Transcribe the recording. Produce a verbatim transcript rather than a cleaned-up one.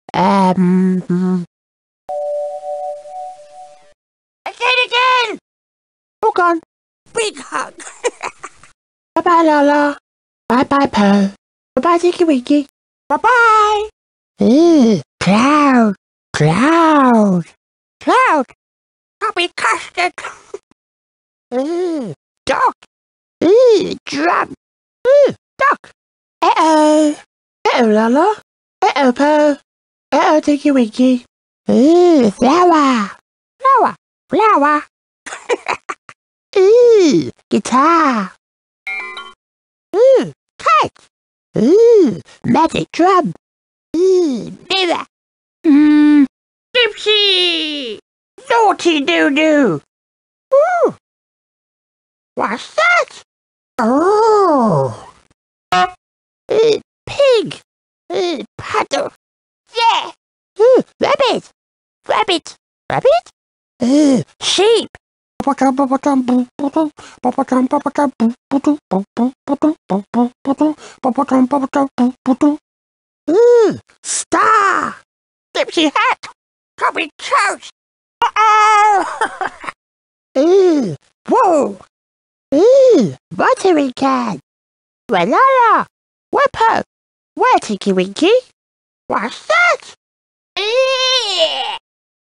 Um. mm. I said it again! Oh, gone. Big hug. Bye-bye, Lala. Bye-bye, Po. Bye-bye, Tinky Winky. Bye-bye. Ooh, cloud. Cloud. Cloud. Happy custard. Ooh, dog. Ooh, drum. Ooh, dog. Uh-oh. Uh-oh, Lala. Uh-oh, Po. Uh-oh, Tinky Winky. Ooh, flower. Flower. Flower. Ooh, guitar. Ooh, kite. Ooh, magic drum. Ooh, mirror. Mmm, Dipsy. Naughty doo-doo. Ooh, what's that? Oh. Ooh, pig. Ooh, puddle. Yeah. Ooh, rabbit. Rabbit. Rabbit. Ooh, sheep. Ooh, star. Dipsy hat. Coffee toast. Uh-oh. Ooh, whoa. Ooh, watering can. Walala. Whipper. Where, Tinky Winky? What's that?